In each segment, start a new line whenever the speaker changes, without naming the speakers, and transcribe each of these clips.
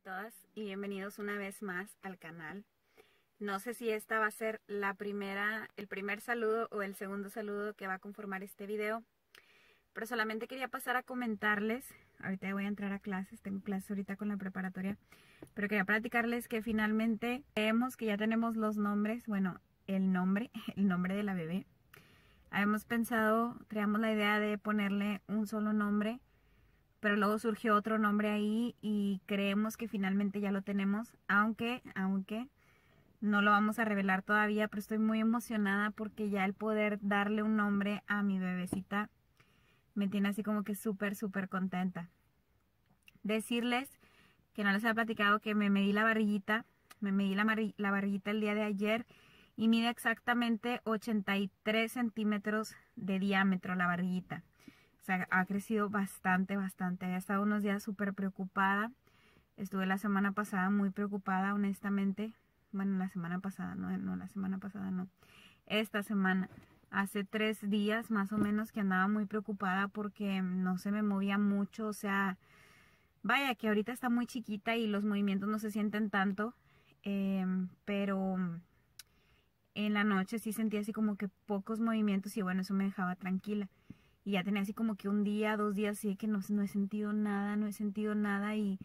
todas y bienvenidos una vez más al canal. No sé si esta va a ser el primer saludo o el segundo saludo que va a conformar este video, pero solamente quería pasar a comentarles. Ahorita voy a entrar a clases, tengo clases ahorita con la preparatoria, pero quería platicarles que finalmente creemos que ya tenemos los nombres, bueno, el nombre de la bebé. Habíamos pensado, traíamos la idea de ponerle un solo nombre, pero luego surgió otro nombre ahí y creemos que finalmente ya lo tenemos, aunque no lo vamos a revelar todavía, pero estoy muy emocionada porque ya el poder darle un nombre a mi bebecita me tiene así como que súper contenta. Decirles que no les había platicado que me medí la barriguita, la barriguita el día de ayer y mide exactamente 83 centímetros de diámetro la barriguita. O sea, ha crecido bastante. Había estado unos días súper preocupada. Estuve la semana pasada muy preocupada, honestamente. Bueno, la semana pasada, no. Esta semana, hace 3 días más o menos que andaba muy preocupada porque no se me movía mucho. O sea, vaya que ahorita está muy chiquita y los movimientos no se sienten tanto. Pero en la noche sí sentía así como que pocos movimientos y bueno, eso me dejaba tranquila. Y ya tenía así como que un día, 2 días así que no he sentido nada y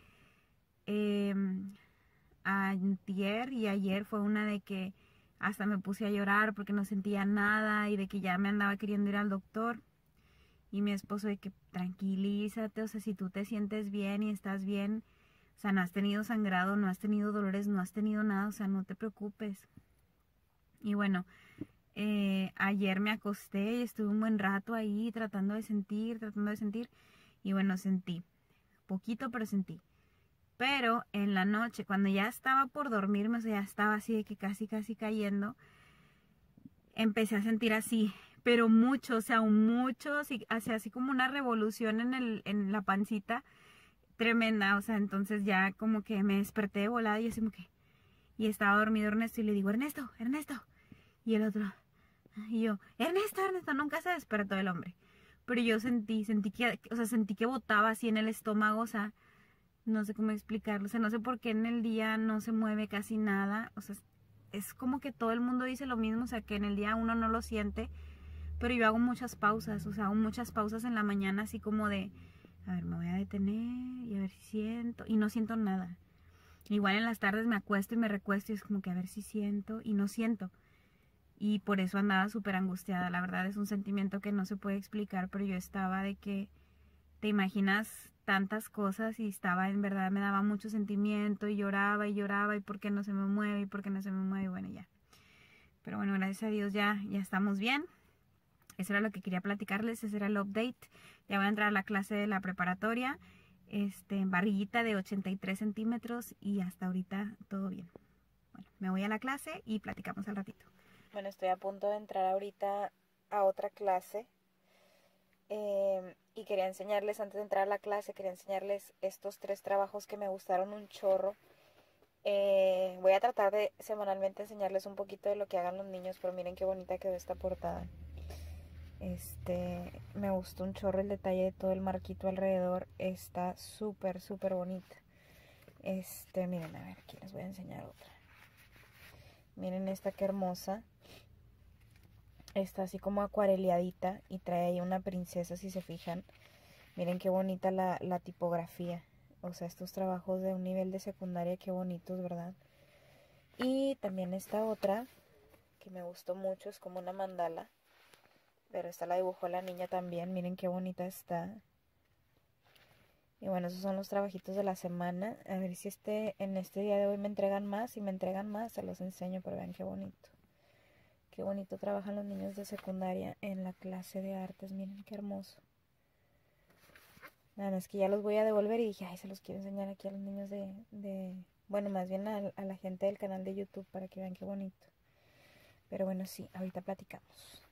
antier y ayer fue una de que hasta me puse a llorar porque no sentía nada y de que ya me andaba queriendo ir al doctor. Y mi esposo de que tranquilízate, o sea, si tú te sientes bien y estás bien, o sea, no has tenido sangrado, no has tenido dolores, no has tenido nada, o sea, no te preocupes. Y bueno, ayer me acosté y estuve un buen rato ahí tratando de sentir y bueno, sentí poquito, pero sentí. Pero en la noche, cuando ya estaba por dormirme, o sea, ya estaba así de que casi cayendo, empecé a sentir así, pero mucho, o sea, mucho, así como una revolución en la pancita tremenda. O sea, entonces ya como que me desperté de volada y así como que, y estaba dormido Ernesto y le digo, Ernesto, y el otro, y yo, Ernesto, nunca se despertó el hombre. Pero yo sentí que botaba así en el estómago, o sea, no sé cómo explicarlo, o sea, no sé por qué en el día no se mueve casi nada, o sea, es como que todo el mundo dice lo mismo, o sea, que en el día uno no lo siente, pero yo hago muchas pausas, o sea, hago muchas pausas en la mañana así como de, a ver, me voy a detener y a ver si siento, y no siento nada. Igual en las tardes me acuesto y me recuesto y es como que a ver si siento y no siento. Y por eso andaba súper angustiada. La verdad es un sentimiento que no se puede explicar, pero yo estaba de que te imaginas tantas cosas y estaba, en verdad me daba mucho sentimiento y lloraba y por qué no se me mueve y bueno, ya. Pero bueno, gracias a Dios ya estamos bien. Eso era lo que quería platicarles, ese era el update. Ya voy a entrar a la clase de la preparatoria. Barriguita de 83 centímetros y hasta ahorita todo bien. Bueno, me voy a la clase y platicamos al ratito. Bueno, estoy a punto de entrar ahorita a otra clase y quería enseñarles, antes de entrar a la clase, quería enseñarles estos 3 trabajos que me gustaron un chorro. Voy a tratar de semanalmente enseñarles un poquito de lo que hagan los niños, pero miren qué bonita quedó esta portada. Me gustó un chorro el detalle de todo el marquito alrededor, está súper bonita. Miren, a ver, aquí les voy a enseñar otra. Miren esta que hermosa. Está así como acuareleadita y trae ahí una princesa, si se fijan. Miren qué bonita la tipografía. O sea, estos trabajos de un nivel de secundaria, qué bonitos, ¿verdad? Y también esta otra, que me gustó mucho, es como una mandala. Pero esta la dibujó la niña también, miren qué bonita está. Y bueno, esos son los trabajitos de la semana. A ver si en este día de hoy me entregan más. Si me entregan más, se los enseño, pero vean qué bonito. Qué bonito trabajan los niños de secundaria en la clase de artes. Miren qué hermoso. Nada más que ya los voy a devolver y dije, ay, se los quiero enseñar aquí a los niños bueno, más bien a la gente del canal de YouTube para que vean qué bonito. Pero bueno, sí, ahorita platicamos.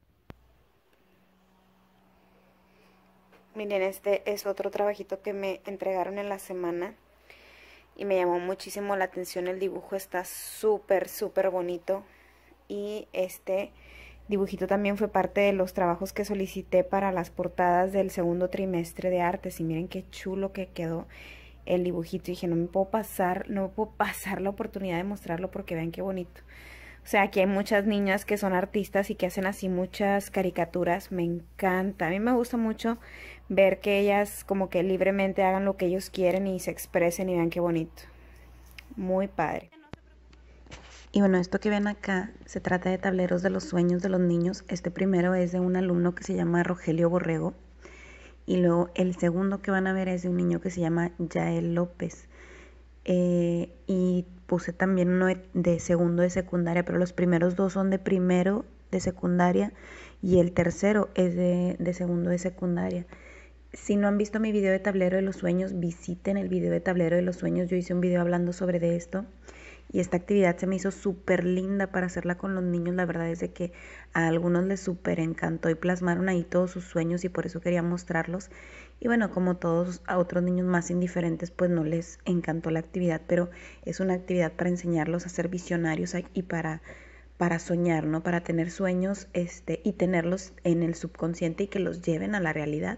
Miren, este es otro trabajito que me entregaron en la semana y me llamó muchísimo la atención. El dibujo está súper bonito y este dibujito también fue parte de los trabajos que solicité para las portadas del segundo trimestre de artes y miren qué chulo que quedó. el dibujito. Y dije, no me puedo pasar la oportunidad de mostrarlo porque vean qué bonito. O sea, aquí hay muchas niñas que son artistas y que hacen así muchas caricaturas. Me encanta. A mí me gusta mucho ver que ellas como que libremente hagan lo que ellos quieren y se expresen y vean qué bonito. Muy padre. Y bueno, esto que ven acá se trata de tableros de los sueños de los niños. Este primero es de un alumno que se llama Rogelio Borrego. Y luego el segundo que van a ver es de un niño que se llama Yael López. Y puse también uno de segundo de secundaria, pero los primeros dos son de primero de secundaria y el tercero es de segundo de secundaria. Si no han visto mi video de tablero de los sueños, visiten el video de tablero de los sueños. Yo hice un video hablando sobre de esto y esta actividad se me hizo súper linda para hacerla con los niños. La verdad es de que a algunos les súper encantó y plasmaron ahí todos sus sueños y por eso quería mostrarlos. Y bueno, como todos a otros niños más indiferentes, pues no les encantó la actividad, pero es una actividad para enseñarlos a ser visionarios y para soñar, ¿no? Para tener sueños y tenerlos en el subconsciente y que los lleven a la realidad.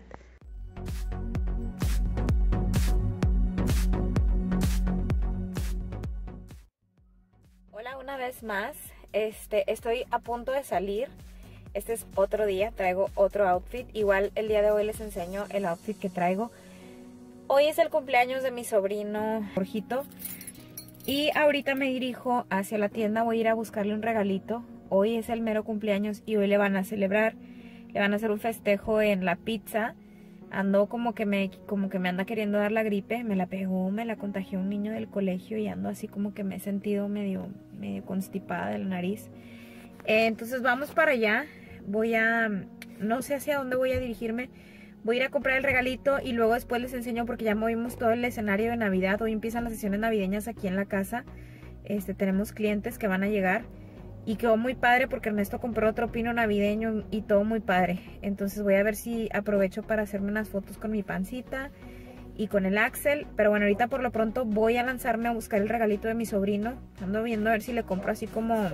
Hola una vez más, estoy a punto de salir. Este es otro día, traigo otro outfit. Igual el día de hoy les enseño el outfit que traigo. Hoy es el cumpleaños de mi sobrino Jorgito y ahorita me dirijo hacia la tienda. Voy a ir a buscarle un regalito. Hoy es el mero cumpleaños y hoy le van a celebrar. Le van a hacer un festejo en la pizza. Ando como que me anda queriendo dar la gripe. Me la pegó, me la contagió un niño del colegio y ando así como que me he sentido medio constipada de la nariz. Entonces vamos para allá. No sé hacia dónde voy a dirigirme. Voy a ir a comprar el regalito y luego después les enseño porque ya movimos todo el escenario de Navidad. Hoy empiezan las sesiones navideñas aquí en la casa. Tenemos clientes que van a llegar y quedó muy padre porque Ernesto compró otro pino navideño y todo muy padre. Entonces voy a ver si aprovecho para hacerme unas fotos con mi pancita y con el Axel. Pero bueno, ahorita por lo pronto voy a lanzarme a buscar el regalito de mi sobrino. Ando viendo a ver si le compro así como,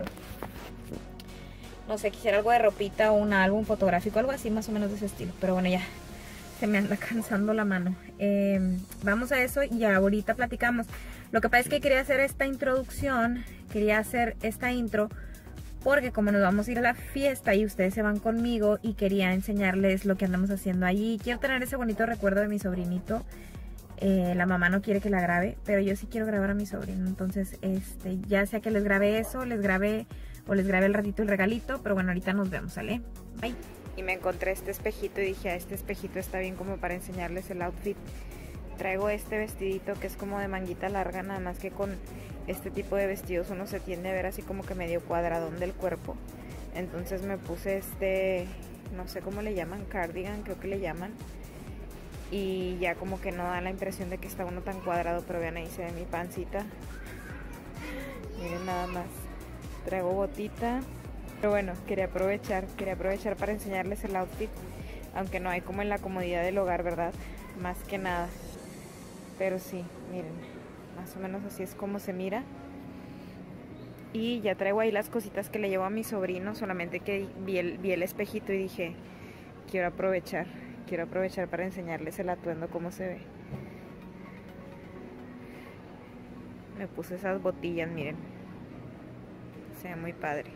no sé, quisiera algo de ropita o un álbum fotográfico, algo así más o menos de ese estilo. Pero bueno, ya se me anda cansando la mano. Vamos a eso y ahorita platicamos. Lo que pasa es que quería hacer esta introducción, quería hacer esta intro, porque como nos vamos a ir a la fiesta y ustedes se van conmigo y quería enseñarles lo que andamos haciendo allí. Quiero tener ese bonito recuerdo de mi sobrinito. La mamá no quiere que la grabe, pero yo sí quiero grabar a mi sobrino. Entonces, ya sea que les grabe eso, les grabe el ratito el regalito, pero bueno, ahorita nos vemos, ¿sale? Bye. Y me encontré este espejito y dije, este espejito está bien como para enseñarles el outfit. Traigo este vestidito que es como de manguita larga, nada más que con este tipo de vestidos uno se tiende a ver así como que medio cuadradón del cuerpo. Entonces me puse no sé cómo le llaman, cardigan creo que le llaman. Y ya como que no da la impresión de que está uno tan cuadrado, pero vean ahí se ve mi pancita. Miren nada más. Traigo botita. Pero bueno, quería aprovechar para enseñarles el outfit. Aunque no hay como en la comodidad del hogar, ¿verdad? Más que nada. Pero sí, miren, más o menos así es como se mira. Y ya traigo ahí las cositas que le llevo a mi sobrino. Solamente que vi el espejito y dije, quiero aprovechar para enseñarles el atuendo, cómo se ve. Me puse esas botillas, miren. Se ve muy padre.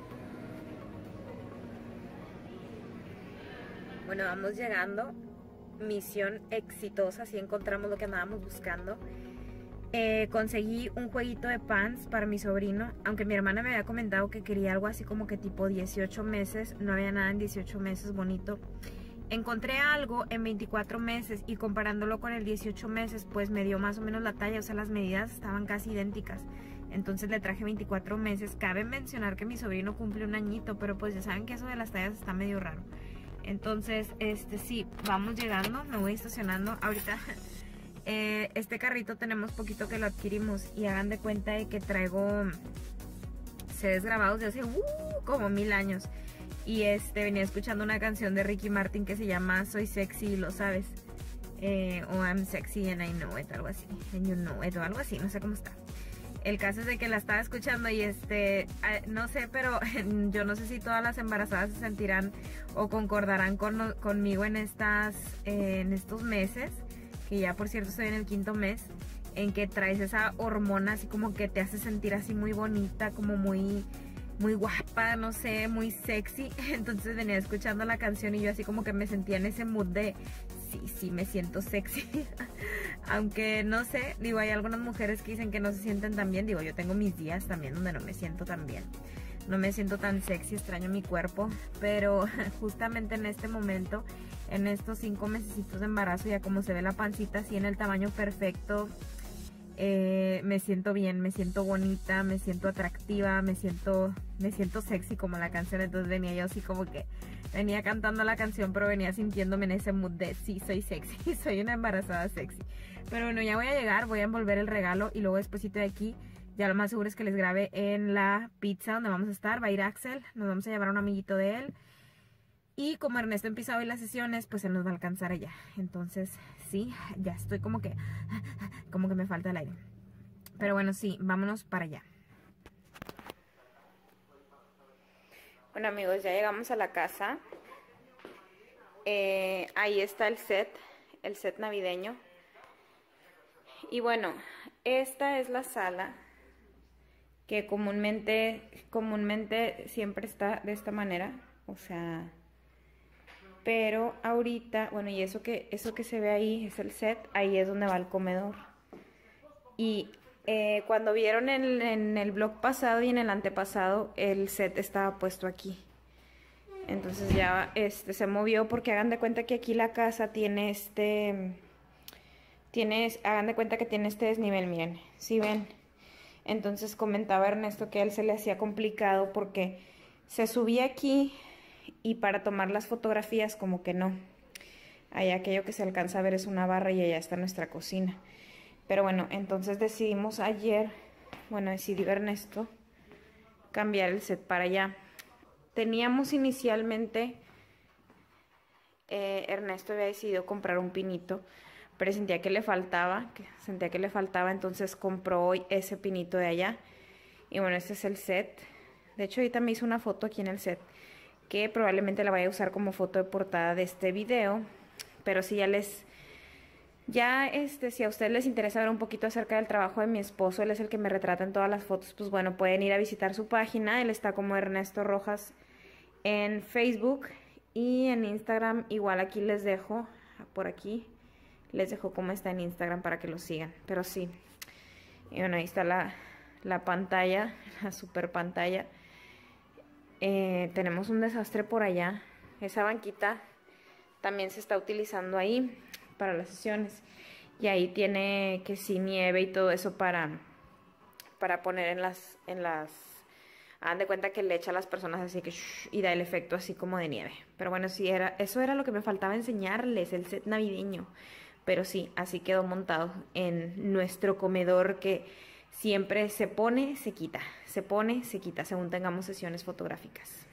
Bueno, vamos llegando. Misión exitosa, sí encontramos lo que andábamos buscando. Conseguí un jueguito de pants para mi sobrino, aunque mi hermana me había comentado que quería algo así como que tipo 18 meses, no había nada en 18 meses bonito. Encontré algo en 24 meses y comparándolo con el 18 meses, pues me dio más o menos la talla, o sea, las medidas estaban casi idénticas. Entonces le traje 24 meses. Cabe mencionar que mi sobrino cumple un añito, pero pues ya saben que eso de las tallas está medio raro. Entonces, sí, vamos llegando, me voy estacionando. Ahorita, este carrito tenemos poquito que lo adquirimos y hagan de cuenta de que traigo CDs grabados de hace como 1000 años. Y venía escuchando una canción de Ricky Martin que se llama Soy Sexy, lo sabes. O I'm Sexy and I Know It, algo así. And You Know It, o algo así, no sé cómo está. El caso es de que la estaba escuchando y no sé, pero yo no sé si todas las embarazadas se sentirán o concordarán conmigo en estos meses. que ya por cierto estoy en el 5.º mes, en que traes esa hormona así como que te hace sentir así muy bonita, como muy guapa, no sé, muy sexy. Entonces venía escuchando la canción y yo así como que me sentía en ese mood de sí, me siento sexy. Aunque no sé, digo, hay algunas mujeres que dicen que no se sienten tan bien. Digo, yo tengo mis días también donde no me siento tan bien, no me siento tan sexy, extraño mi cuerpo. Pero justamente en este momento, en estos 5 mesecitos de embarazo, ya como se ve la pancita así en el tamaño perfecto, me siento bien, me siento bonita, me siento atractiva, me siento sexy como la canción. Entonces venía yo así como que venía cantando la canción, pero venía sintiéndome en ese mood de sí, soy sexy, soy una embarazada sexy. Pero bueno, ya voy a llegar, voy a envolver el regalo y luego despuesito de aquí ya lo más seguro es que les grabe en la pizza donde vamos a estar. Va a ir Axel, nos vamos a llevar a un amiguito de él. Y como Ernesto empieza hoy las sesiones, pues él nos va a alcanzar allá. Entonces, sí, ya estoy como que me falta el aire. Pero bueno, sí, vámonos para allá. Bueno, amigos, ya llegamos a la casa. Ahí está el set navideño. Y bueno, esta es la sala que comúnmente siempre está de esta manera. O sea, pero ahorita, bueno, y eso que se ve ahí es el set, ahí es donde va el comedor. Y cuando vieron en el vlog pasado y en el antepasado, el set estaba puesto aquí. Entonces ya se movió porque hagan de cuenta que aquí la casa tiene hagan de cuenta que tiene este desnivel, miren, ¿sí ven? Entonces comentaba Ernesto que a él se le hacía complicado porque se subía aquí y para tomar las fotografías como que no. Ahí aquello que se alcanza a ver es una barra y allá está nuestra cocina. Pero bueno, entonces decidimos ayer, bueno, decidió Ernesto cambiar el set para allá. Teníamos inicialmente, Ernesto había decidido comprar un pinito, pero sentía que le faltaba, entonces compró hoy ese pinito de allá. Y bueno, este es el set. De hecho, ahorita me hizo una foto aquí en el set, que probablemente la vaya a usar como foto de portada de este video. Pero si si a ustedes les interesa ver un poquito acerca del trabajo de mi esposo, él es el que me retrata en todas las fotos, pues bueno, pueden ir a visitar su página. Él está como Ernesto Rojas en Facebook y en Instagram. Igual aquí les dejo, por aquí, les dejo cómo está en Instagram para que lo sigan. Pero sí, y bueno, ahí está la pantalla, la super pantalla. Tenemos un desastre por allá. Esa banquita también se está utilizando ahí para las sesiones. Y ahí tiene que sí nieve y todo eso para poner en las hagan de cuenta que le echa a las personas así que y da el efecto así como de nieve. Pero bueno, sí, eso era lo que me faltaba enseñarles, el set navideño. Pero sí, así quedó montado en nuestro comedor, que siempre se pone, se quita, se pone, se quita, según tengamos sesiones fotográficas.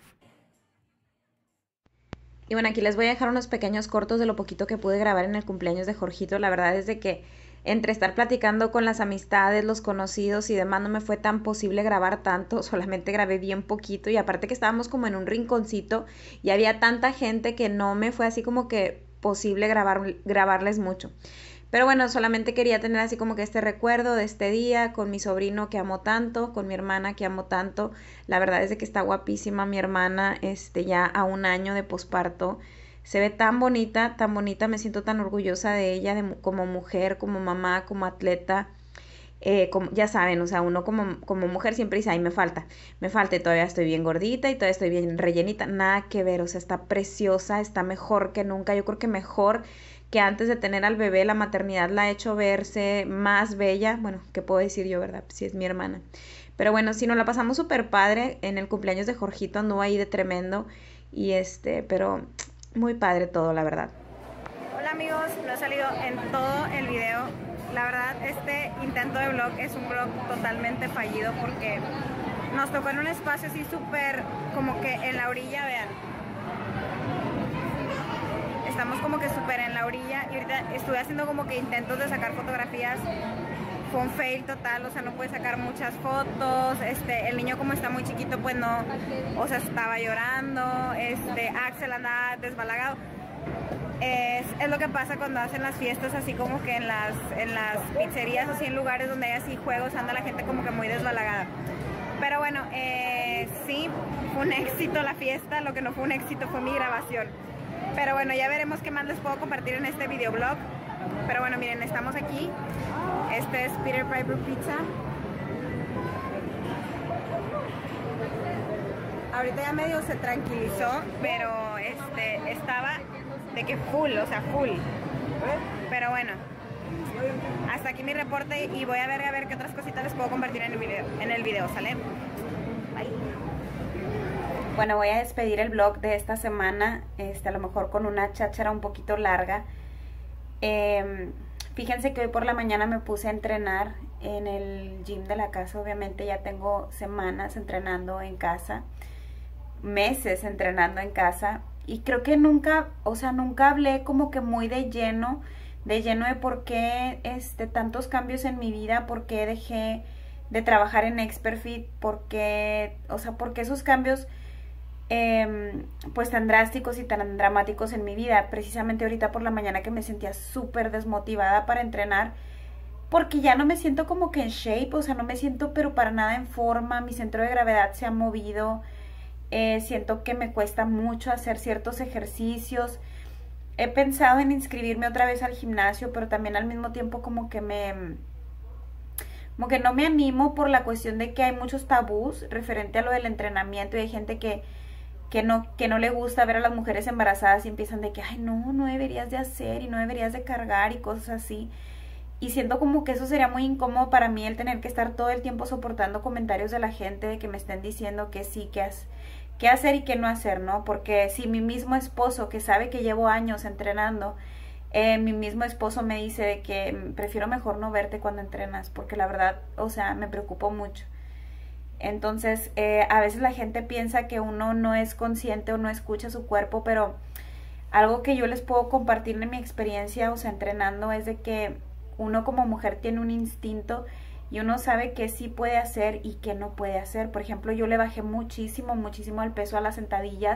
Y bueno, aquí les voy a dejar unos pequeños cortos de lo poquito que pude grabar en el cumpleaños de Jorgito. La verdad es de que entre estar platicando con las amistades, los conocidos y demás, no me fue tan posible grabar tanto, solamente grabé bien poquito. Y aparte que estábamos como en un rinconcito y había tanta gente que no me fue así como que posible grabarles mucho. Pero bueno, solamente quería tener así como que este recuerdo de este día con mi sobrino que amo tanto, con mi hermana que amo tanto. La verdad es de que está guapísima mi hermana, ya a 1 año de posparto. Se ve tan bonita, me siento tan orgullosa de ella, como mujer, como mamá, como atleta. Ya saben, o sea, uno como mujer siempre dice, ay, me falta, y todavía estoy bien gordita y todavía estoy bien rellenita. Nada que ver, o sea, está preciosa, está mejor que nunca. Yo creo que mejor que antes de tener al bebé. La maternidad la ha hecho verse más bella. Bueno, ¿qué puedo decir yo, verdad? Si es mi hermana. Pero bueno, sí, nos la pasamos súper padre en el cumpleaños de Jorgito, anduvo ahí de tremendo. Y pero muy padre todo, la verdad. Hola amigos, no he salido en todo el video. La verdad, este intento de vlog es un vlog totalmente fallido porque nos tocó en un espacio así súper como que en la orilla, vean. Estamos como que súper en la orilla y ahorita estuve haciendo como que intentos de sacar fotografías. Fue un fail total, o sea, no pude sacar muchas fotos. El niño como está muy chiquito, pues no, o sea, estaba llorando. Axel andaba desbalagado. es lo que pasa cuando hacen las fiestas así como que en las pizzerías o así en lugares donde hay así juegos, anda la gente como que muy desbalagada. Pero bueno, sí, fue un éxito la fiesta, lo que no fue un éxito fue mi grabación. Pero bueno, ya veremos qué más les puedo compartir en este videoblog. Pero bueno, miren, estamos aquí. Este es Peter Piper Pizza. Ahorita ya medio se tranquilizó, pero estaba de que full, o sea, full. Pero bueno, hasta aquí mi reporte y voy a ver qué otras cositas les puedo compartir en el video, ¿sale? Bye. Bueno, voy a despedir el vlog de esta semana, a lo mejor con una cháchara un poquito larga. Fíjense que hoy por la mañana me puse a entrenar en el gym de la casa. Obviamente ya tengo semanas entrenando en casa, meses entrenando en casa. Y creo que nunca hablé como que muy de lleno de por qué tantos cambios en mi vida, por qué dejé de trabajar en Experfit, por qué esos cambios pues tan drásticos y tan dramáticos en mi vida. Precisamente ahorita por la mañana que me sentía súper desmotivada para entrenar, porque ya no me siento como que en shape, o sea, no me siento pero para nada en forma, mi centro de gravedad se ha movido. Siento que me cuesta mucho hacer ciertos ejercicios. He pensado en inscribirme otra vez al gimnasio, pero también al mismo tiempo como que no me animo por la cuestión de que hay muchos tabús referente a lo del entrenamiento y hay gente que no le gusta ver a las mujeres embarazadas y empiezan de que, ay, no deberías de hacer y no deberías de cargar y cosas así. Y siento como que eso sería muy incómodo para mí, el tener que estar todo el tiempo soportando comentarios de la gente de que me estén diciendo que sí, qué hacer y qué no hacer, ¿no? Porque si mi mismo esposo, que sabe que llevo años entrenando, mi mismo esposo me dice de que prefiero mejor no verte cuando entrenas, porque la verdad, o sea, me preocupo mucho. Entonces, a veces la gente piensa que uno no es consciente o no escucha su cuerpo, pero algo que yo les puedo compartir de mi experiencia, o sea, entrenando, es de que uno como mujer tiene un instinto y uno sabe qué sí puede hacer y qué no puede hacer. Por ejemplo, yo le bajé muchísimo el peso a las sentadillas.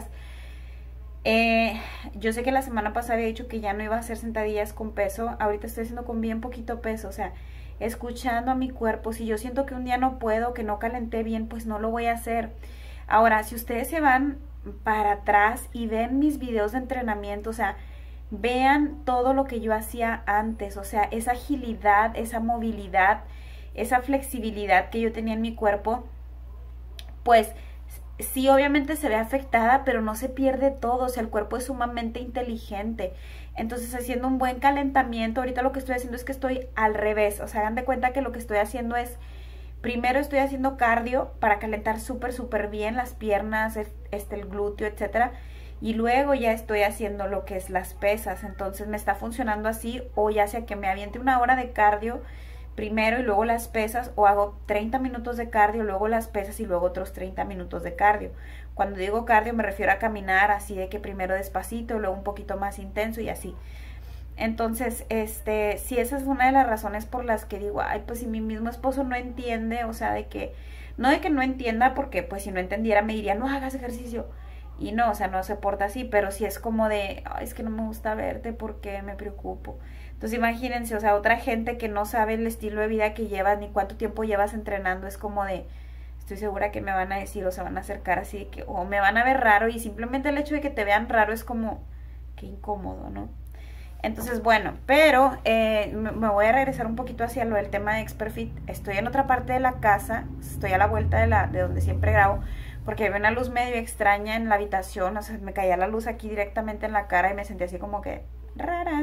Yo sé que la semana pasada había dicho que ya no iba a hacer sentadillas con peso. Ahorita estoy haciendo con bien poquito peso, o sea, escuchando a mi cuerpo. Si yo siento que un día no puedo, que no calenté bien, pues no lo voy a hacer. Ahora, si ustedes se van para atrás y ven mis videos de entrenamiento, o sea, vean todo lo que yo hacía antes, o sea, esa agilidad, esa movilidad, esa flexibilidad que yo tenía en mi cuerpo, pues sí, obviamente se ve afectada, pero no se pierde todo, o sea, el cuerpo es sumamente inteligente. Entonces, haciendo un buen calentamiento, ahorita lo que estoy haciendo es que estoy al revés, o sea, hagan de cuenta que lo que estoy haciendo es, primero estoy haciendo cardio para calentar súper bien las piernas, el glúteo, etcétera, y luego ya estoy haciendo lo que es las pesas. Entonces me está funcionando así, o ya sea que me aviente una hora de cardio primero y luego las pesas, o hago 30 minutos de cardio, luego las pesas y luego otros 30 minutos de cardio. Cuando digo cardio me refiero a caminar así de que primero despacito, luego un poquito más intenso y así. Entonces, sí, esa es una de las razones por las que digo, ay, pues si mi mismo esposo no entiende, o sea, no de que no entienda, porque pues si no entendiera me diría, no hagas ejercicio. Y no, o sea, no se porta así, pero sí es como de, ay, es que no me gusta verte porque me preocupo. Entonces imagínense, o sea, otra gente que no sabe el estilo de vida que llevas ni cuánto tiempo llevas entrenando, es como de, estoy segura que me van a decir o se van a acercar así de que, o me van a ver raro, y simplemente el hecho de que te vean raro es como, qué incómodo, ¿no? Entonces, bueno, pero me voy a regresar un poquito hacia lo del tema de Experfit. Estoy en otra parte de la casa, estoy a la vuelta de donde siempre grabo, porque había una luz medio extraña en la habitación, o sea, me caía la luz aquí directamente en la cara y me sentí así como que rara.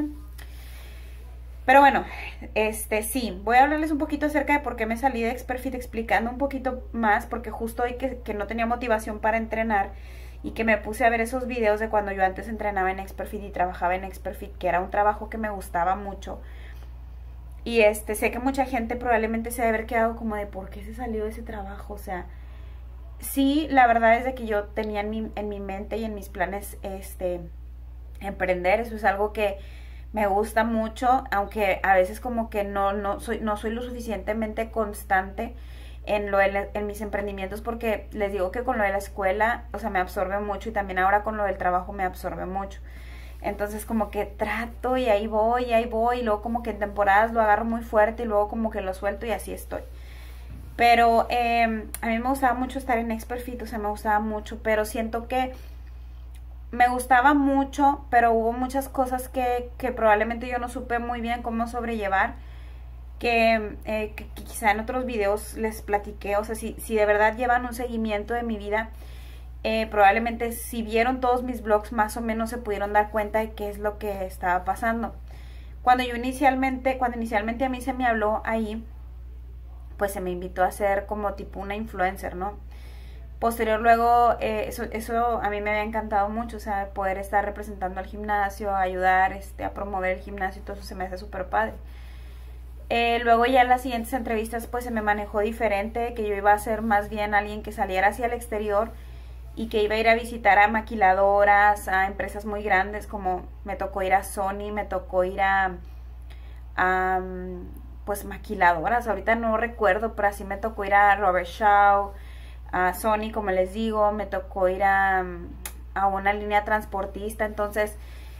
Pero bueno, sí, voy a hablarles un poquito acerca de por qué me salí de Experfit, explicando un poquito más, porque justo hoy que no tenía motivación para entrenar y que me puse a ver esos videos de cuando yo antes entrenaba en Experfit y trabajaba en Experfit, que era un trabajo que me gustaba mucho. Y sé que mucha gente probablemente se debe haber quedado como de por qué se salió de ese trabajo, o sea, sí, la verdad es de que yo tenía en mi mente y en mis planes emprender. Eso es algo que me gusta mucho, aunque a veces como que no soy lo suficientemente constante en mis emprendimientos, porque les digo que con lo de la escuela, o sea, me absorbe mucho, y también ahora con lo del trabajo me absorbe mucho. Entonces como que trato y ahí voy, y luego como que en temporadas lo agarro muy fuerte y luego como que lo suelto y así estoy. Pero a mí me gustaba mucho estar en Expert Fit, o sea, me gustaba mucho, pero siento que me gustaba mucho, pero hubo muchas cosas que probablemente yo no supe muy bien cómo sobrellevar, que quizá en otros videos les platiqué. O sea, si de verdad llevan un seguimiento de mi vida, probablemente si vieron todos mis vlogs más o menos se pudieron dar cuenta de qué es lo que estaba pasando. Cuando inicialmente a mí se me habló ahí, pues se me invitó a ser como tipo una influencer, ¿no? Posterior luego, eso a mí me había encantado mucho, o sea, poder estar representando al gimnasio, ayudar a promover el gimnasio y todo eso se me hace súper padre. Luego ya en las siguientes entrevistas pues se me manejó diferente, que yo iba a ser más bien alguien que saliera hacia el exterior y que iba a ir a visitar a maquiladoras, a empresas muy grandes, como me tocó ir a Sony, me tocó ir a pues maquiladoras, ahorita no recuerdo, pero así me tocó ir a Robert Shaw, a Sony, como les digo, me tocó ir a una línea transportista. Entonces,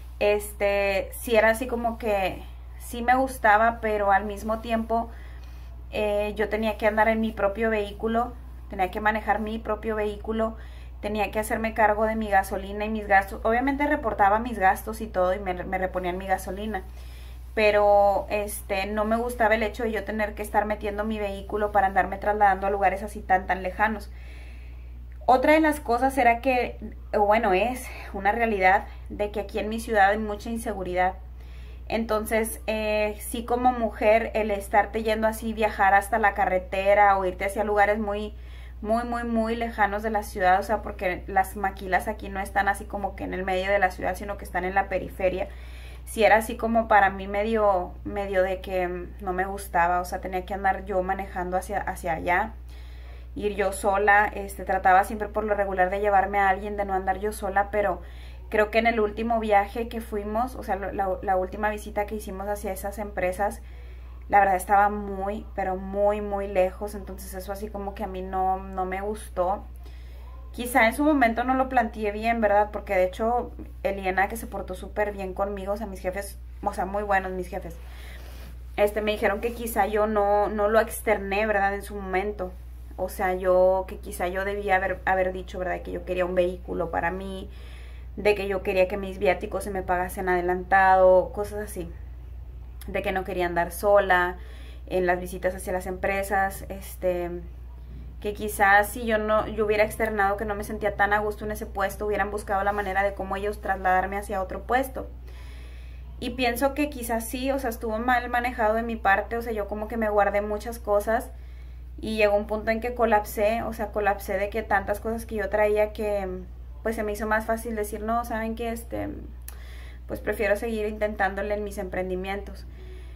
sí era así como que sí me gustaba, pero al mismo tiempo yo tenía que andar en mi propio vehículo, tenía que manejar mi propio vehículo, tenía que hacerme cargo de mi gasolina y mis gastos. Obviamente reportaba mis gastos y todo y me reponían mi gasolina, pero no me gustaba el hecho de yo tener que estar metiendo mi vehículo para andarme trasladando a lugares así tan lejanos. Otra de las cosas era que, bueno, es una realidad de que aquí en mi ciudad hay mucha inseguridad. Entonces, sí, como mujer, el estarte yendo así, viajar hasta la carretera o irte hacia lugares muy lejanos de la ciudad, o sea, porque las maquilas aquí no están así como que en el medio de la ciudad, sino que están en la periferia. Sí era así como para mí medio de que no me gustaba, o sea, tenía que andar yo manejando hacia allá, ir yo sola. Trataba siempre por lo regular de llevarme a alguien, de no andar yo sola, pero creo que en el último viaje que fuimos, o sea, la última visita que hicimos hacia esas empresas, la verdad estaba muy, pero muy lejos. Entonces eso así como que a mí no me gustó. Quizá en su momento no lo planteé bien, ¿verdad? Porque de hecho Eliana, que se portó súper bien conmigo, o sea, mis jefes, o sea, muy buenos mis jefes, me dijeron que quizá yo no lo externé, ¿verdad? En su momento. O sea, que quizá yo debía haber dicho, ¿verdad? Que yo quería un vehículo para mí, de que yo quería que mis viáticos se me pagasen adelantado, cosas así. De que no quería andar sola en las visitas hacia las empresas, que quizás si yo hubiera externado que no me sentía tan a gusto en ese puesto, hubieran buscado la manera de cómo ellos trasladarme hacia otro puesto. Y pienso que quizás sí, o sea, estuvo mal manejado de mi parte, o sea, yo como que me guardé muchas cosas y llegó un punto en que colapsé, o sea, colapsé de que tantas cosas que yo traía que pues se me hizo más fácil decir, no, saben que pues prefiero seguir intentándole en mis emprendimientos.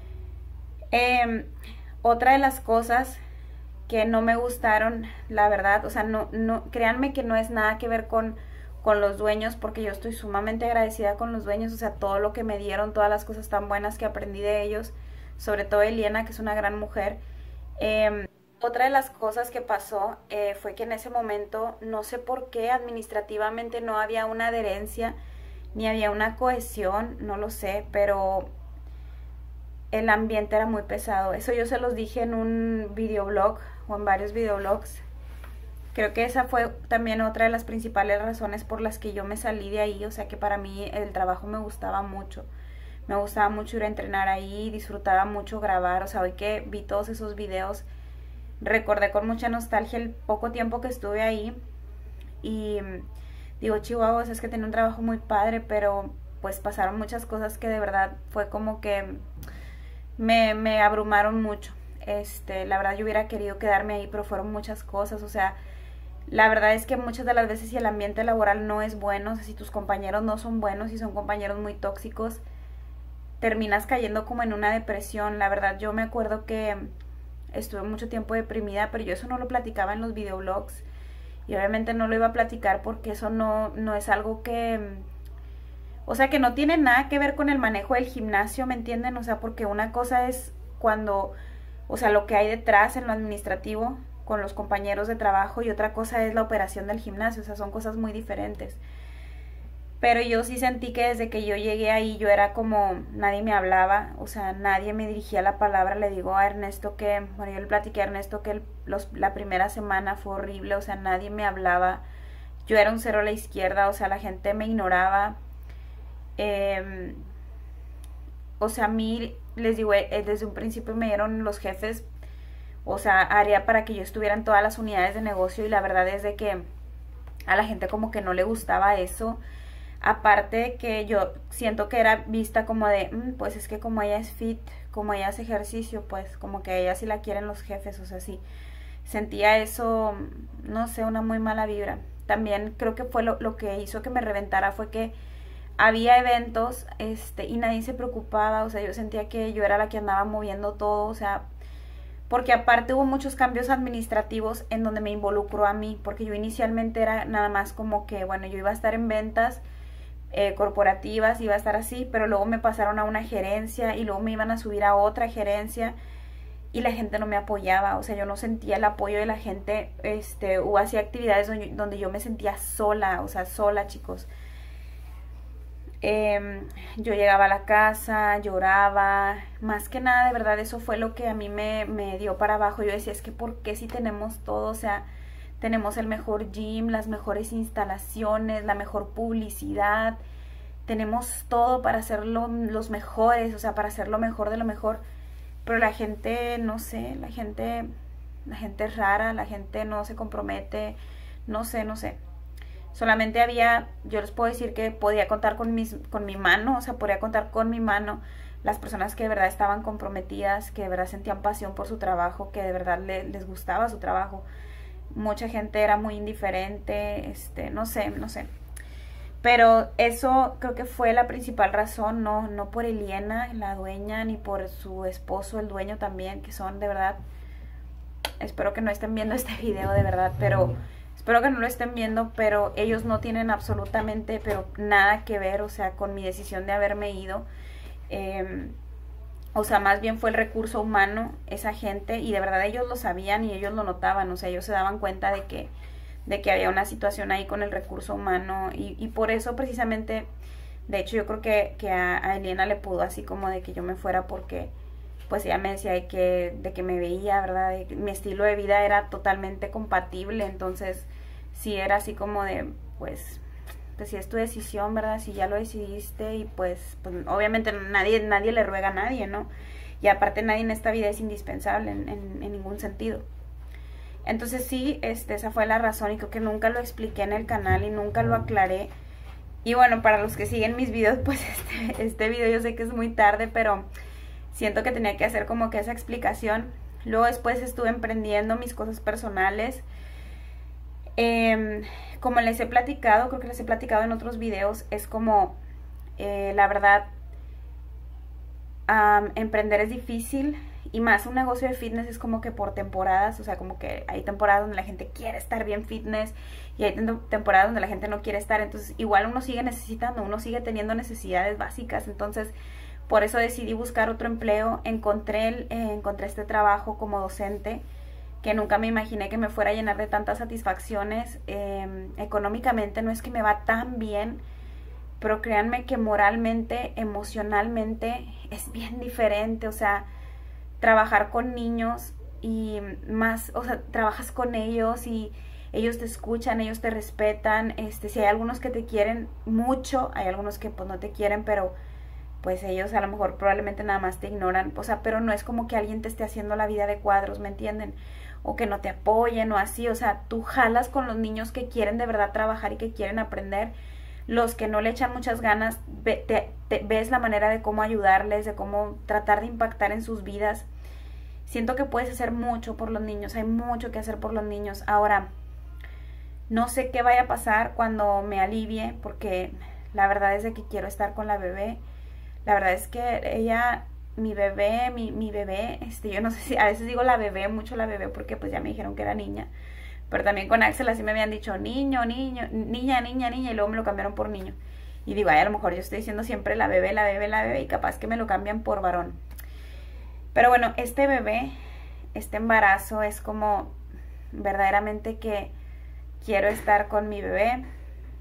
Otra de las cosas que no me gustaron, la verdad, o sea, créanme que no es nada que ver con los dueños, porque yo estoy sumamente agradecida con los dueños, o sea, todo lo que me dieron, todas las cosas tan buenas que aprendí de ellos, sobre todo Eliana, que es una gran mujer. Otra de las cosas que pasó fue que en ese momento, no sé por qué, administrativamente no había una adherencia, ni había una cohesión, no lo sé, pero el ambiente era muy pesado. Eso yo se los dije en un videoblog o en varios videoblogs. Creo que esa fue también otra de las principales razones por las que yo me salí de ahí. O sea, que para mí el trabajo me gustaba mucho. Me gustaba mucho ir a entrenar ahí, disfrutaba mucho grabar. O sea, hoy que vi todos esos videos, recordé con mucha nostalgia el poco tiempo que estuve ahí. Y digo, Chihuahua, es que tenía un trabajo muy padre, pero pues pasaron muchas cosas que de verdad fue como que me abrumaron mucho. La verdad yo hubiera querido quedarme ahí, pero fueron muchas cosas. O sea, la verdad es que muchas de las veces si el ambiente laboral no es bueno, o sea, si tus compañeros no son buenos, si son compañeros muy tóxicos, terminas cayendo como en una depresión. La verdad yo me acuerdo que estuve mucho tiempo deprimida, pero yo eso no lo platicaba en los videoblogs y obviamente no lo iba a platicar porque eso no es algo que, o sea, que no tiene nada que ver con el manejo del gimnasio, ¿me entienden? O sea, porque una cosa es cuando, o sea, lo que hay detrás en lo administrativo con los compañeros de trabajo y otra cosa es la operación del gimnasio, o sea, son cosas muy diferentes. Pero yo sí sentí que desde que yo llegué ahí yo era como, nadie me hablaba, o sea, nadie me dirigía la palabra. Le digo a Ernesto que, bueno, yo le platiqué a Ernesto que la primera semana fue horrible, o sea, nadie me hablaba. Yo era un cero a la izquierda, o sea, la gente me ignoraba. Eh, o sea, a mí, les digo, desde un principio me dieron los jefes, o sea, área para que yo estuviera en todas las unidades de negocio y la verdad es de que a la gente como que no le gustaba eso. Aparte que yo siento que era vista como de, pues es que como ella es fit, como ella hace ejercicio, pues como que a ella sí la quieren los jefes, o sea, sí. Sentía eso, no sé, una muy mala vibra. También creo que fue lo que hizo que me reventara fue que había eventos, y nadie se preocupaba, o sea, yo sentía que yo era la que andaba moviendo todo, o sea, porque aparte hubo muchos cambios administrativos en donde me involucró a mí, porque yo inicialmente era nada más como que, bueno, yo iba a estar en ventas corporativas, iba a estar así, pero luego me pasaron a una gerencia y luego me iban a subir a otra gerencia y la gente no me apoyaba, o sea, yo no sentía el apoyo de la gente, o hacía actividades donde yo me sentía sola, o sea, sola, chicos. Yo llegaba a la casa, lloraba, más que nada, de verdad, eso fue lo que a mí me dio para abajo. Yo decía, es que ¿por qué si tenemos todo? O sea, tenemos el mejor gym, las mejores instalaciones, la mejor publicidad, tenemos todo para ser los mejores, o sea, para ser lo mejor de lo mejor, pero la gente, no sé, la gente es rara, la gente no se compromete, no sé, no sé. Solamente yo les puedo decir que podía contar con mi mano, o sea, podía contar con mi mano las personas que de verdad estaban comprometidas, que de verdad sentían pasión por su trabajo, que de verdad les gustaba su trabajo. Mucha gente era muy indiferente, no sé, no sé. Pero eso creo que fue la principal razón, no por Eliana, la dueña, ni por su esposo, el dueño también, que son de verdad, espero que no estén viendo este video de verdad, pero espero que no lo estén viendo, pero ellos no tienen absolutamente, pero nada que ver, o sea, con mi decisión de haberme ido. O sea, más bien fue el recurso humano, esa gente, y de verdad ellos lo sabían y ellos lo notaban, o sea, ellos se daban cuenta de que había una situación ahí con el recurso humano y por eso precisamente, de hecho yo creo que a Eliana le pudo así como de que yo me fuera porque pues ella me decía de que me veía, ¿verdad? De que mi estilo de vida era totalmente compatible, entonces sí era así como de, pues si es tu decisión, ¿verdad? Si ya lo decidiste y pues obviamente nadie le ruega a nadie, ¿no? Y aparte nadie en esta vida es indispensable en ningún sentido. Entonces sí, esa fue la razón y creo que nunca lo expliqué en el canal y nunca lo aclaré. Y bueno, para los que siguen mis videos, pues este video yo sé que es muy tarde, pero siento que tenía que hacer como que esa explicación. Luego después estuve emprendiendo mis cosas personales. Como les he platicado, creo que les he platicado en otros videos, es como, la verdad, emprender es difícil y más un negocio de fitness es como que por temporadas, o sea, como que hay temporadas donde la gente quiere estar bien fitness y hay temporadas donde la gente no quiere estar, entonces igual uno sigue necesitando, uno sigue teniendo necesidades básicas, entonces por eso decidí buscar otro empleo, encontré este trabajo como docente, que nunca me imaginé que me fuera a llenar de tantas satisfacciones. Económicamente no es que me va tan bien, pero créanme que moralmente, emocionalmente es bien diferente, o sea, trabajar con niños y más, o sea, trabajas con ellos y ellos te escuchan, ellos te respetan, si hay algunos que te quieren mucho, hay algunos que pues no te quieren, pero pues ellos a lo mejor probablemente nada más te ignoran, o sea, pero no es como que alguien te esté haciendo la vida de cuadros, ¿me entienden? O que no te apoyen o así, o sea, tú jalas con los niños que quieren de verdad trabajar y que quieren aprender. Los que no le echan muchas ganas, ves la manera de cómo ayudarles, de cómo tratar de impactar en sus vidas. Siento que puedes hacer mucho por los niños, hay mucho que hacer por los niños. Ahora, no sé qué vaya a pasar cuando me alivie, porque la verdad es de que quiero estar con la bebé. La verdad es que ella, mi bebé, yo no sé si, a veces digo la bebé, mucho la bebé, porque pues ya me dijeron que era niña. Pero también con Axel así me habían dicho niño, niño, niña, niña, niña, y luego me lo cambiaron por niño. Y digo, ay, a lo mejor yo estoy diciendo siempre la bebé, la bebé, la bebé, y capaz que me lo cambian por varón. Pero bueno, este bebé, este embarazo es como verdaderamente que quiero estar con mi bebé.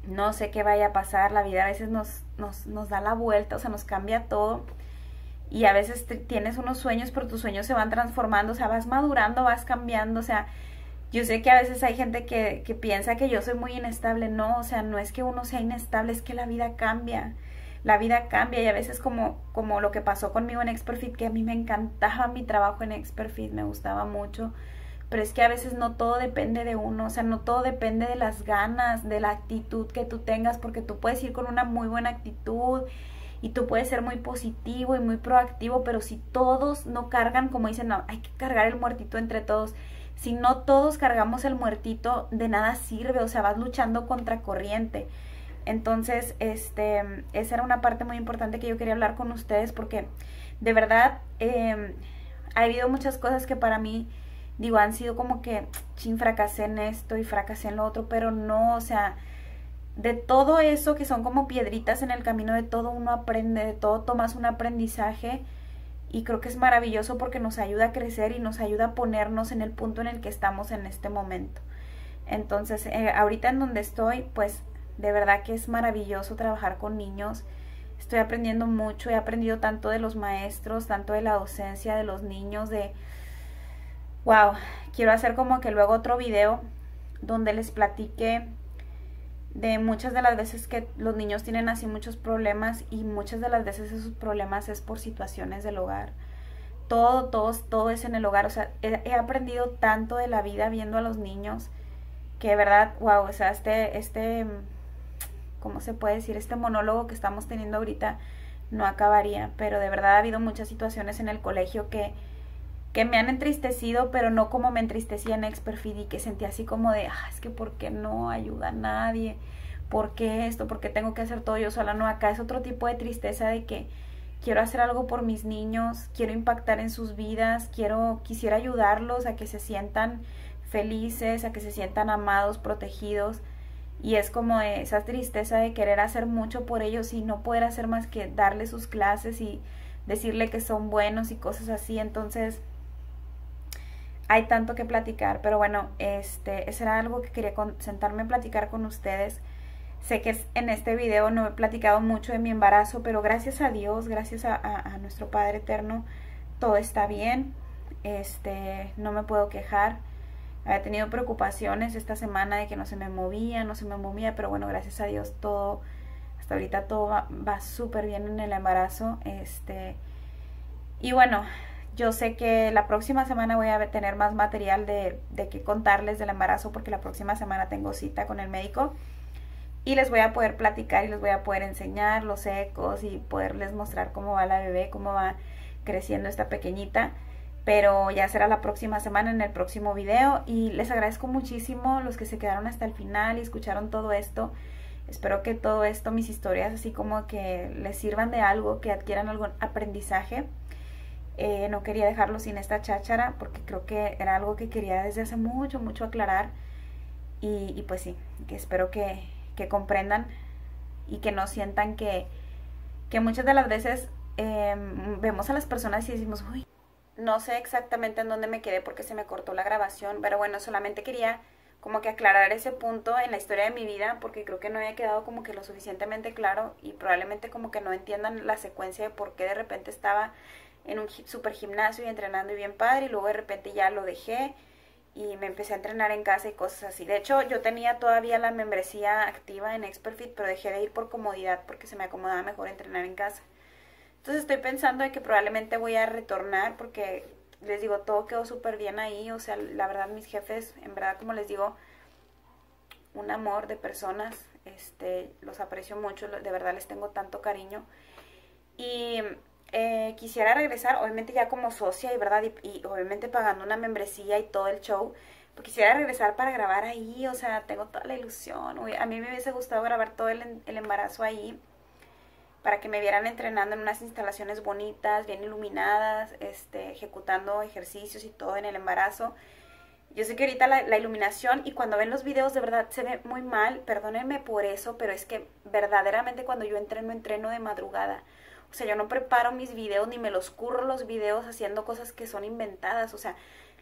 no sé qué vaya a pasar, la vida a veces nos da la vuelta, o sea, nos cambia todo. Y a veces tienes unos sueños, pero tus sueños se van transformando, o sea, vas madurando, vas cambiando, o sea, yo sé que a veces hay gente que piensa que yo soy muy inestable, no, o sea, no es que uno sea inestable, es que la vida cambia y a veces como lo que pasó conmigo en Experfit, que a mí me encantaba mi trabajo en Experfit, me gustaba mucho, pero es que a veces no todo depende de uno, o sea, no todo depende de las ganas, de la actitud que tú tengas, porque tú puedes ir con una muy buena actitud y tú puedes ser muy positivo y muy proactivo, pero si todos no cargan, como dicen, no, hay que cargar el muertito entre todos. Si no todos cargamos el muertito, de nada sirve, o sea, vas luchando contra corriente. Entonces, esa era una parte muy importante que yo quería hablar con ustedes porque de verdad ha habido muchas cosas que para mí, digo, han sido como que, chin, fracasé en esto y fracasé en lo otro, pero no, o sea, de todo eso que son como piedritas en el camino, de todo uno aprende, de todo tomas un aprendizaje y creo que es maravilloso porque nos ayuda a crecer y nos ayuda a ponernos en el punto en el que estamos en este momento. Entonces, ahorita en donde estoy, pues de verdad que es maravilloso trabajar con niños. Estoy aprendiendo mucho, he aprendido tanto de los maestros, tanto de la docencia, de los niños, wow, quiero hacer como que luego otro video donde les platique de muchas de las veces que los niños tienen así muchos problemas y muchas de las veces esos problemas es por situaciones del hogar. Todo es en el hogar, o sea, he aprendido tanto de la vida viendo a los niños que de verdad, wow, o sea, ¿cómo se puede decir? Este monólogo que estamos teniendo ahorita no acabaría, pero de verdad ha habido muchas situaciones en el colegio que me han entristecido, pero no como me entristecía en Experfit y que sentía así como de, es que ¿por qué no ayuda a nadie? ¿Por qué esto? ¿Por qué tengo que hacer todo yo sola? No, acá es otro tipo de tristeza de que quiero hacer algo por mis niños, quiero impactar en sus vidas, quisiera ayudarlos a que se sientan felices, a que se sientan amados, protegidos. Y es como esa tristeza de querer hacer mucho por ellos y no poder hacer más que darle sus clases y decirle que son buenos y cosas así. Entonces hay tanto que platicar, pero bueno, eso era algo que quería sentarme a platicar con ustedes. Sé que en este video no he platicado mucho de mi embarazo, pero gracias a Dios, gracias a nuestro Padre Eterno, todo está bien. No me puedo quejar. Había tenido preocupaciones esta semana de que no se me movía, pero bueno, gracias a Dios todo, hasta ahorita todo va súper bien en el embarazo. Y bueno, yo sé que la próxima semana voy a tener más material de qué contarles del embarazo porque la próxima semana tengo cita con el médico y les voy a poder platicar y les voy a poder enseñar los ecos y poderles mostrar cómo va la bebé, cómo va creciendo esta pequeñita. Pero ya será la próxima semana en el próximo video y les agradezco muchísimo los que se quedaron hasta el final y escucharon todo esto. Espero que todo esto, mis historias, así como que les sirvan de algo, que adquieran algún aprendizaje. No quería dejarlo sin esta cháchara porque creo que era algo que quería desde hace mucho aclarar y pues sí, que espero que comprendan y que no sientan que muchas de las veces vemos a las personas y decimos, uy, no sé exactamente en dónde me quedé porque se me cortó la grabación, pero bueno, solamente quería como que aclarar ese punto en la historia de mi vida porque creo que no había quedado como que lo suficientemente claro y probablemente como que no entiendan la secuencia de por qué de repente estaba en un super gimnasio y entrenando y bien padre y luego de repente ya lo dejé y me empecé a entrenar en casa y cosas así. De hecho, yo tenía todavía la membresía activa en Experfit, pero dejé de ir por comodidad porque se me acomodaba mejor entrenar en casa. Entonces estoy pensando de que probablemente voy a retornar porque les digo, todo quedó súper bien ahí. O sea, la verdad mis jefes, en verdad como les digo, un amor de personas. Los aprecio mucho, de verdad les tengo tanto cariño. Y quisiera regresar, obviamente ya como socia y verdad y obviamente pagando una membresía y todo el show. Pues quisiera regresar para grabar ahí, o sea, tengo toda la ilusión. A mí me hubiese gustado grabar todo el embarazo ahí, para que me vieran entrenando en unas instalaciones bonitas, bien iluminadas, ejecutando ejercicios y todo en el embarazo. Yo sé que ahorita la iluminación y cuando ven los videos de verdad se ve muy mal, perdónenme por eso, pero es que verdaderamente cuando yo entreno de madrugada. O sea, yo no preparo mis videos ni me los curro los videos haciendo cosas que son inventadas, o sea,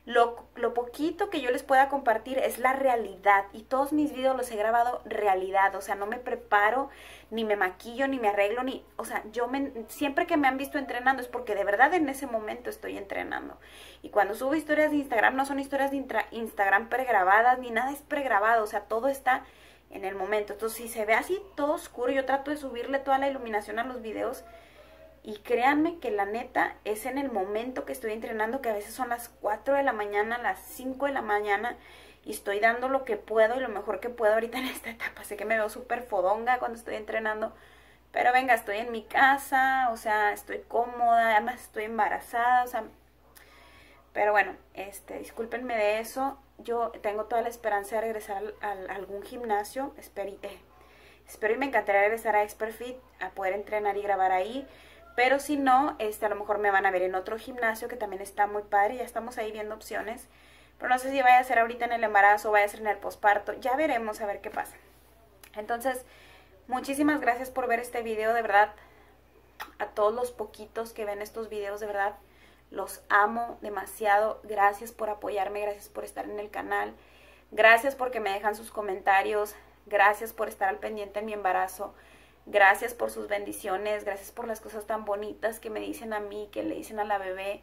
Lo poquito que yo les pueda compartir es la realidad, y todos mis videos los he grabado realidad, o sea, no me preparo, ni me maquillo, ni me arreglo, o sea, siempre que me han visto entrenando es porque de verdad en ese momento estoy entrenando. Y cuando subo historias de Instagram, no son historias de Instagram pregrabadas, ni nada es pregrabado, o sea, todo está en el momento. Entonces, si se ve así todo oscuro, yo trato de subirle toda la iluminación a los videos. Y créanme que la neta es en el momento que estoy entrenando, que a veces son las 4 de la mañana, las 5 de la mañana, y estoy dando lo que puedo y lo mejor que puedo ahorita en esta etapa. Sé que me veo súper fodonga cuando estoy entrenando, pero venga, estoy en mi casa, o sea, estoy cómoda, además estoy embarazada, o sea, pero bueno, discúlpenme de eso. Yo tengo toda la esperanza de regresar a algún gimnasio, espero y me encantaría regresar a Expert Fit, a poder entrenar y grabar ahí. Pero si no, a lo mejor me van a ver en otro gimnasio que también está muy padre. Ya estamos ahí viendo opciones. Pero no sé si vaya a ser ahorita en el embarazo o vaya a ser en el posparto. Ya veremos a ver qué pasa. Entonces, muchísimas gracias por ver este video. De verdad, a todos los poquitos que ven estos videos, de verdad, los amo demasiado. Gracias por apoyarme, gracias por estar en el canal. Gracias porque me dejan sus comentarios. Gracias por estar al pendiente en mi embarazo. Gracias por sus bendiciones, gracias por las cosas tan bonitas que me dicen a mí, que le dicen a la bebé.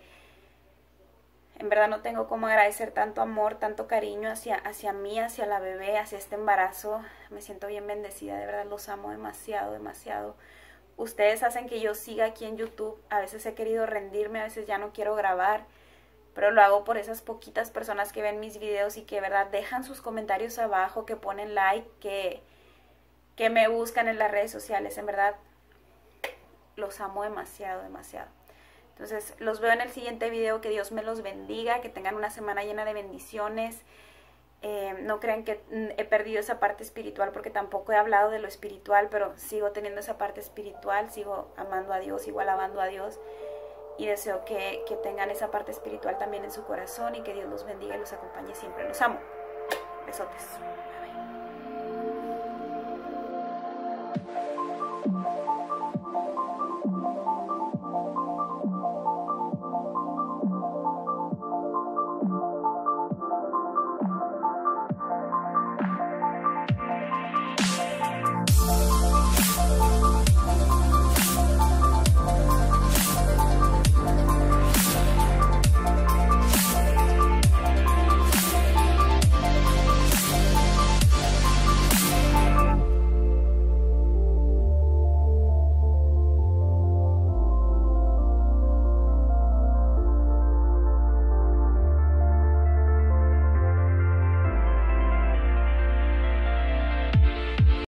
En verdad no tengo cómo agradecer tanto amor, tanto cariño hacia mí, hacia la bebé, hacia este embarazo. Me siento bien bendecida, de verdad los amo demasiado, demasiado. Ustedes hacen que yo siga aquí en YouTube. A veces he querido rendirme, a veces ya no quiero grabar, pero lo hago por esas poquitas personas que ven mis videos y que de verdad dejan sus comentarios abajo, que ponen like, que me buscan en las redes sociales. En verdad, los amo demasiado, demasiado. Entonces, los veo en el siguiente video. Que Dios me los bendiga, que tengan una semana llena de bendiciones. No crean que he perdido esa parte espiritual, porque tampoco he hablado de lo espiritual, pero sigo teniendo esa parte espiritual, sigo amando a Dios, sigo alabando a Dios. Y deseo que tengan esa parte espiritual también en su corazón, y que Dios los bendiga y los acompañe siempre. Los amo. Besotes.